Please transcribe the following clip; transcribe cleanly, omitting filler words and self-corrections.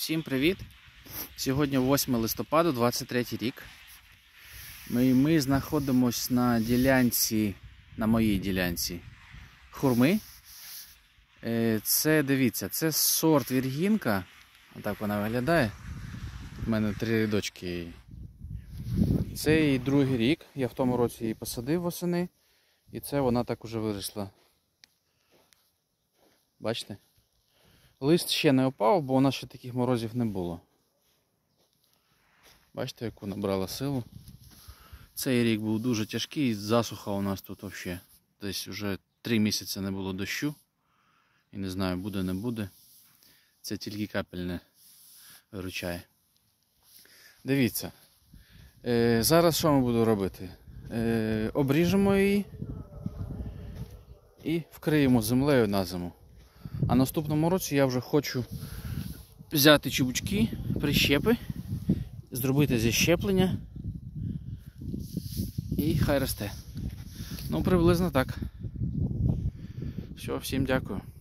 Всім привіт! Сьогодні 8 листопада, 23 рік. Ми знаходимося на ділянці, на моїй ділянці хурми. Це, дивіться, це сорт Віргінка. Отак вона виглядає. У мене 3 рядочки. Це її другий рік. Я в тому році її посадив восени. І це вона так уже виросла. Бачите? Лист ще не опав, бо у нас ще таких морозів не було. Бачите, яку набрала силу. Цей рік був дуже тяжкий, засуха у нас тут взагалі. Десь вже 3 місяці не було дощу. І не знаю, буде, не буде. Це тільки капельне виручає. Дивіться. Зараз що ми будемо робити? Обріжемо її і вкриємо землею на зиму. А наступному році я вже хочу взяти чубучки, прищепи, зробити зіщеплення і хай росте. Ну, приблизно так. Все, всім дякую.